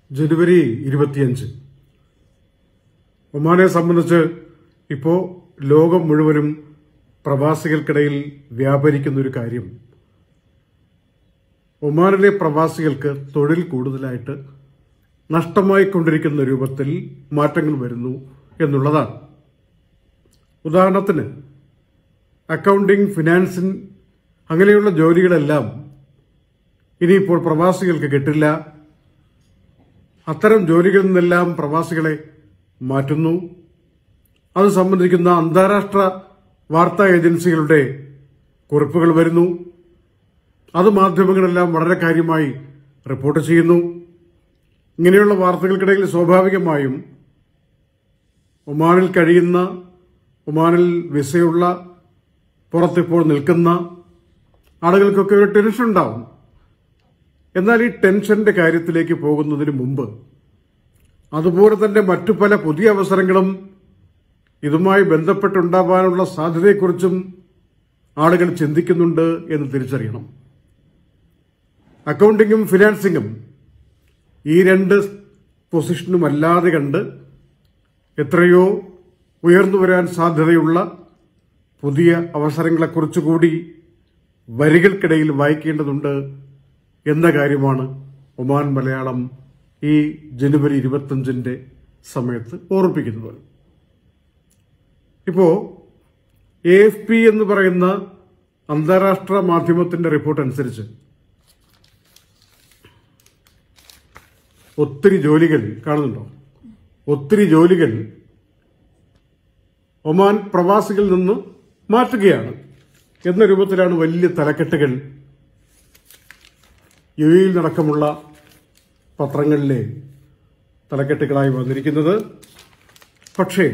ജനുവരി 25 ഒമാനെ സംബന്ധിച്ച് ഇപ്പോൾ ലോകം മുഴുവനും പ്രവാസികൾക്കിടയിൽ വ്യാപരിക്കുന്ന ഒരു കാര്യം ഒമാനിലെ പ്രവാസികൾക്ക് തൊഴിൽ കൂടുതലായിട്ട് നഷ്ടമായിക്കൊണ്ടിരിക്കുന്ന രൂപത്തിൽ മാറ്റങ്ങൾ വരുന്നു എന്നുള്ളതാണ്. ഉദാഹരണത്തിന് അക്കൗണ്ടിംഗ്, ഫിനാൻസിംഗ് അങ്ങനെയുള്ള ജോലികളെല്ലാം ഇനിയിപ്പോൾ പ്രവാസികൾക്ക് കിട്ടില്ല. അത്തരം ജോലികളിൽ നിന്നെല്ലാം പ്രവാസികളെ മാറ്റുന്നു. അത് സംബന്ധിക്കുന്ന അന്താരാഷ്ട്ര വാർത്താ ഏജൻസികളുടെ കുറിപ്പുകൾ വരുന്നു. അത് മാധ്യമങ്ങളെല്ലാം വളരെ കാര്യമായി റിപ്പോർട്ട് ചെയ്യുന്നു. ഇങ്ങനെയുള്ള വാർത്തകൾക്കിടയിൽ സ്വാഭാവികമായും ഒമാനിൽ കഴിയുന്ന, ഒമാനിൽ വിസയുള്ള, പുറത്തിപ്പോൾ നിൽക്കുന്ന ആളുകൾക്കൊക്കെ ഒരു ടെൻഷൻ ഉണ്ടാവും. എന്നാൽ ഈ ടെൻഷന്റെ കാര്യത്തിലേക്ക് പോകുന്നതിന് മുമ്പ് അതുപോലെ തന്നെ മറ്റു പല പുതിയ അവസരങ്ങളും ഇതുമായി ബന്ധപ്പെട്ടുണ്ടാവാനുള്ള സാധ്യതയെക്കുറിച്ചും ആളുകൾ ചിന്തിക്കുന്നുണ്ട് എന്ന് തിരിച്ചറിയണം. അക്കൗണ്ടിങ്ങും ഫിനാൻസിങ്ങും ഈ രണ്ട് പൊസിഷനും അല്ലാതെ കണ്ട് എത്രയോ ഉയർന്നു വരാൻ സാധ്യതയുള്ള പുതിയ അവസരങ്ങളെക്കുറിച്ചുകൂടി വരികൾക്കിടയിൽ വായിക്കേണ്ടതുണ്ട് എന്ന കാര്യമാണ് ഒമാൻ മലയാളം ഈ ജനുവരി 25 സമയത്ത് ഓർമ്മിപ്പിക്കുന്നത്. ഇപ്പോ AFP എന്ന് പറയുന്ന അന്താരാഷ്ട്ര മാധ്യമത്തിന്റെ റിപ്പോർട്ട് അനുസരിച്ച് ഒത്തിരി ജോലികൾ കാണുന്നുണ്ടോ? ഒത്തിരി ജോലികൾ ഒമാൻ പ്രവാസികളിൽ നിന്ന് മാറ്റുകയാണ് എന്ന രൂപത്തിലാണ് വലിയ തലക്കെട്ടുകൾ UAE നടക്കമുള്ള പത്രങ്ങളിലെ തലക്കെട്ടുകളായി വന്നിരിക്കുന്നത്. പക്ഷേ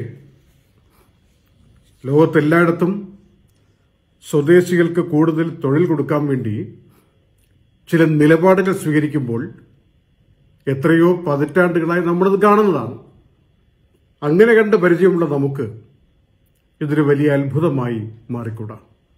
ലോകത്തെല്ലായിടത്തും സ്വദേശികൾക്ക് കൂടുതൽ തൊഴിൽ കൊടുക്കാൻ വേണ്ടി ചില നിലപാടുകൾ സ്വീകരിക്കുമ്പോൾ എത്രയോ പതിറ്റാണ്ടുകളായി നമ്മളിത് കാണുന്നതാണ്. അങ്ങനെ കണ്ട് പരിചയമുള്ള നമുക്ക് ഇതൊരു വലിയ അത്ഭുതമായി മാറിക്കൂടാ.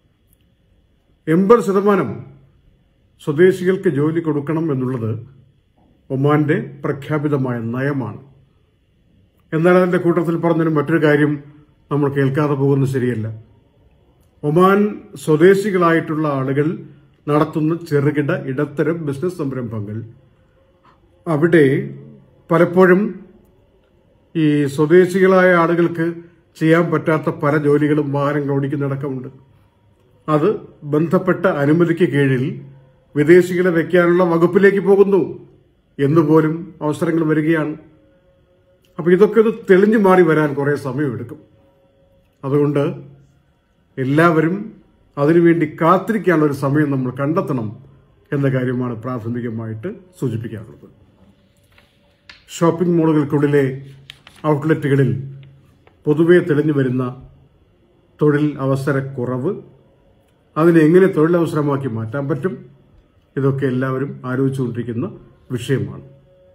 80% സ്വദേശികൾക്ക് ജോലി കൊടുക്കണം എന്നുള്ളത് ഒമാന്റെ പ്രഖ്യാപിതമായ നയമാണ്. എന്നാൽ അതിന്റെ കൂട്ടത്തിൽ പറഞ്ഞൊരു മറ്റൊരു കാര്യം നമ്മൾ കേൾക്കാതെ പോകുന്നത് ശരിയല്ല. ഒമാൻ സ്വദേശികളായിട്ടുള്ള ആളുകൾ നടത്തുന്ന ചെറുകിട ഇടത്തരം ബിസിനസ് സംരംഭങ്ങൾ, അവിടെ പലപ്പോഴും ഈ സ്വദേശികളായ ആളുകൾക്ക് ചെയ്യാൻ പറ്റാത്ത പല ജോലികളും വാഹനങ്ങൾ ഓടിക്കുന്നതടക്കമുണ്ട്. അത് ബന്ധപ്പെട്ട അനുമതിക്ക് കീഴിൽ വിദേശികളെ വെക്കാനുള്ള വകുപ്പിലേക്ക് പോകുന്നു എന്നുപോലും അവസരങ്ങൾ വരികയാണ്. അപ്പൊ ഇതൊക്കെ ഒന്ന് തെളിഞ്ഞു മാറി വരാൻ കുറെ സമയമെടുക്കും. അതുകൊണ്ട് എല്ലാവരും അതിനുവേണ്ടി കാത്തിരിക്കാനുള്ള ഒരു സമയം നമ്മൾ കണ്ടെത്തണം എന്ന കാര്യമാണ് പ്രാഥമികമായിട്ട് സൂചിപ്പിക്കാറുള്ളത്. ഷോപ്പിംഗ് മോളുകൾക്കുള്ളിലെ ഔട്ട്ലെറ്റുകളിൽ പൊതുവെ തെളിഞ്ഞു വരുന്ന തൊഴിൽ അവസരക്കുറവ്, അതിനെ എങ്ങനെ തൊഴിലവസരമാക്കി മാറ്റാൻ പറ്റും, ഇതൊക്കെ എല്ലാവരും ആലോചിച്ചുകൊണ്ടിരിക്കുന്ന വിഷയമാണ്.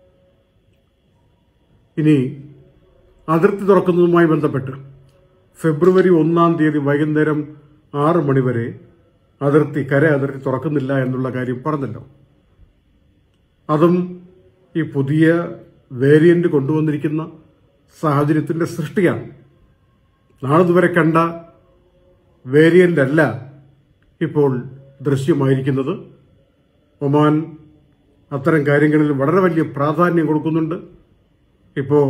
ഇനി അതിർത്തി തുറക്കുന്നതുമായി ബന്ധപ്പെട്ട് ഫെബ്രുവരി 1 വൈകുന്നേരം 6 മണി വരെ കര അതിർത്തി തുറക്കുന്നില്ല എന്നുള്ള കാര്യം പറഞ്ഞല്ലോ. അതും ഈ പുതിയ വേരിയന്റ് കൊണ്ടുവന്നിരിക്കുന്ന സാഹചര്യത്തിന്റെ സൃഷ്ടിയാണ്. നാളിതുവരെ കണ്ട വേരിയന്റ് അല്ല ഇപ്പോൾ ദൃശ്യമായിരിക്കുന്നത്. ഒമാൻ അത്തരം കാര്യങ്ങളിൽ വളരെ വലിയ പ്രാധാന്യം കൊടുക്കുന്നുണ്ട്. ഇപ്പോൾ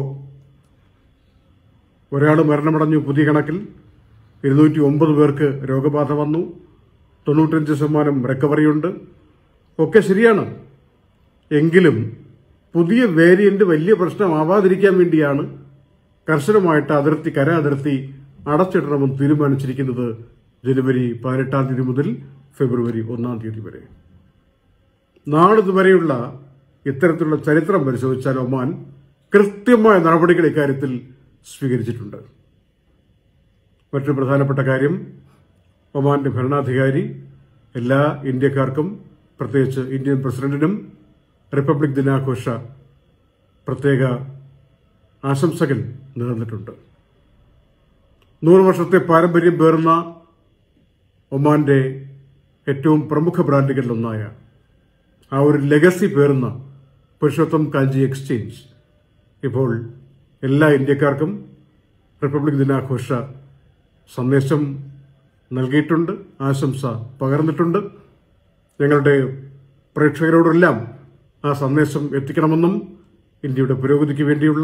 ഒരാൾ മരണമടഞ്ഞു. പുതിയ കണക്കിൽ 209 പേർക്ക് രോഗബാധ വന്നു. 95% റിക്കവറിയുണ്ട്. ഒക്കെ ശരിയാണ്. എങ്കിലും പുതിയ വേരിയന്റ് വലിയ പ്രശ്നമാവാതിരിക്കാൻ വേണ്ടിയാണ് കർശനമായിട്ട് കര അതിർത്തി അടച്ചിടണമെന്ന് തീരുമാനിച്ചിരിക്കുന്നത് ജനുവരി 18 മുതൽ ഫെബ്രുവരി 1 വരെ. നാളിതുവരെയുള്ള ഇത്തരത്തിലുള്ള ചരിത്രം പരിശോധിച്ചാൽ ഒമാൻ കൃത്യമായ നടപടികൾ ഇക്കാര്യത്തിൽ സ്വീകരിച്ചിട്ടുണ്ട്. മറ്റൊരു പ്രധാനപ്പെട്ട കാര്യം, ഒമാന്റെ ഭരണാധികാരി എല്ലാ ഇന്ത്യക്കാർക്കും, പ്രത്യേകിച്ച് ഇന്ത്യൻ പ്രസിഡന്റിനും റിപ്പബ്ലിക് ദിനാഘോഷ പ്രത്യേക ആശംസകൾ നേർന്നിട്ടുണ്ട്. 100 വർഷത്തെ പാരമ്പര്യം പേർന്ന ഒമാന്റെ ഏറ്റവും പ്രമുഖ ബ്രാൻഡുകളിലൊന്നായ ആ ഒരു ലെഗസി പേറുന്ന പുരുഷോത്തം കാഞ്ചി എക്സ്ചേഞ്ച് ഇപ്പോൾ എല്ലാ ഇന്ത്യക്കാർക്കും റിപ്പബ്ലിക് ദിനാഘോഷ സന്ദേശം നൽകിയിട്ടുണ്ട്, ആശംസ പകർന്നിട്ടുണ്ട്. ഞങ്ങളുടെ പ്രേക്ഷകരോടെല്ലാം ആ സന്ദേശം എത്തിക്കണമെന്നും ഇന്ത്യയുടെ പുരോഗതിക്ക് വേണ്ടിയുള്ള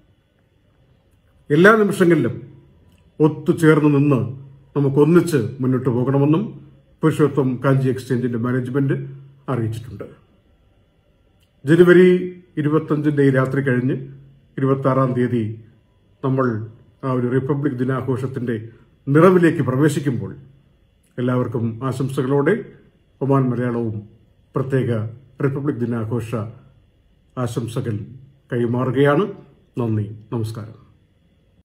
എല്ലാ നിമിഷങ്ങളിലും ഒത്തുചേർന്ന് നിന്ന് നമുക്കൊന്നിച്ച് മുന്നോട്ട് പോകണമെന്നും പുരുഷോത്തം കാഞ്ചി എക്സ്ചേഞ്ചിന്റെ മാനേജ്മെന്റ് അറിയിച്ചിട്ടുണ്ട്. ജനുവരി 25 രാത്രി കഴിഞ്ഞ് 26 തീയതി നമ്മൾ ആ ഒരു റിപ്പബ്ലിക് ദിനാഘോഷത്തിന്റെ നിറവിലേക്ക് പ്രവേശിക്കുമ്പോൾ എല്ലാവർക്കും ആശംസകളോടെ ഒമാൻ മലയാളവും പ്രത്യേക റിപ്പബ്ലിക് ദിനാഘോഷ ആശംസകൾ കൈമാറുകയാണ്. നന്ദി, നമസ്കാരം.